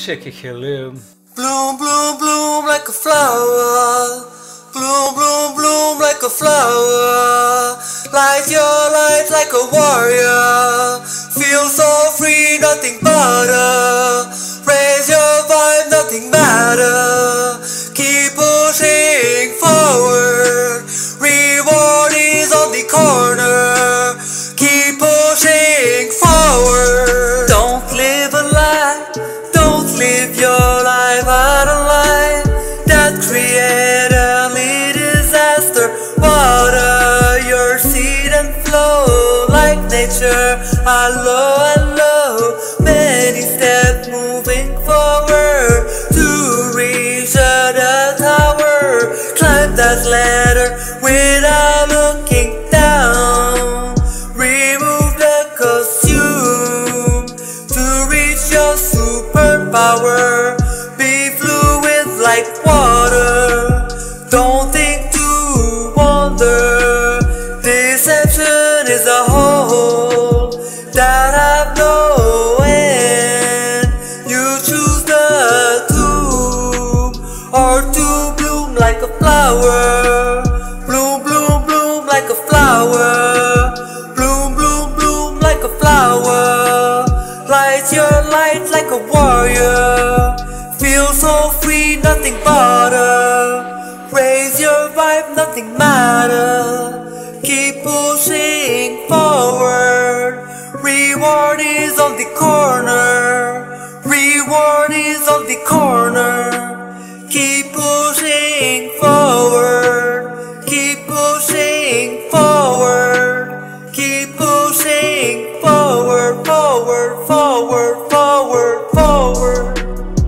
shaky Bloom, bloom, bloom like a flower. Bloom, bloom, bloom like a flower. Light your light like a warrior. Feel so free, nothing matter. Raise your vibe, nothing matter. Keep pushing forward. Reward is on the corner. Keep pushing forward. Don't live a lie. Don't live your life out of life that create early disaster. Water your seed and flow like nature. Hello, many steps moving forward to reach the tower. Climb that ladder without looking down. Remove the costume to reach your superpower. Be fluid like water. Don't think to wonder. Deception is a hole that have no end. You choose the tomb or to bloom like a flower. Bloom, bloom, bloom like a flower. Bloom, bloom, bloom like a flower. Light your light like a warrior. Feel so free, nothing matter. Raise your vibe, nothing matter. Keep pushing forward. Reward is on the corner. Reward is on the corner. Keep pushing forward. Keep pushing forward. Keep pushing forward, forward, forward, forward, forward.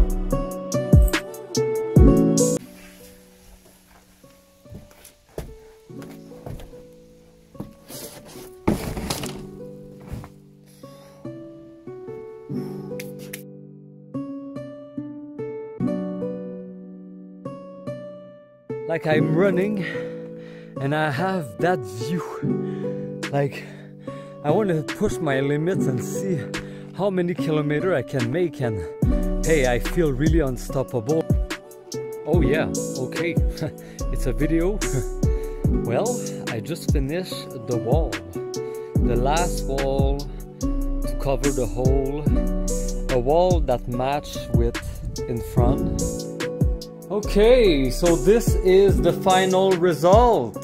like I'm running and I have that view. Like I want to push my limits and see how many kilometers I can make, and hey, I feel really unstoppable. Oh yeah, okay, it's a video. Well, I just finished the wall, the last wall to cover the hole, a wall that matched with in front. Okay, so this is the final result.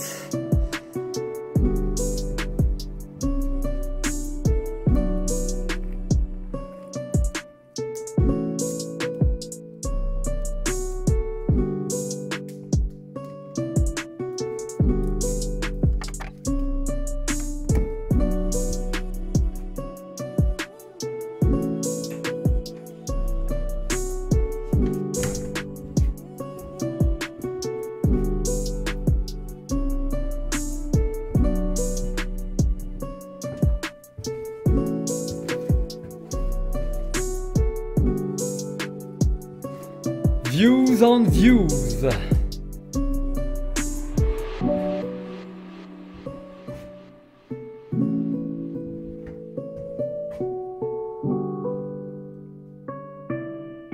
Views on views.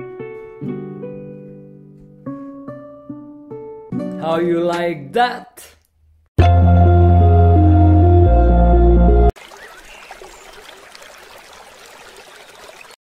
How you like that?